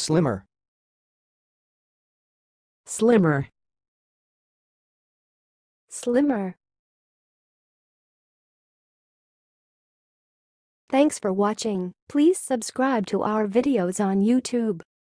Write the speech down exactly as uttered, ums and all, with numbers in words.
Slimmer. Slimmer. Slimmer. Thanks for watching. Please subscribe to our videos on YouTube.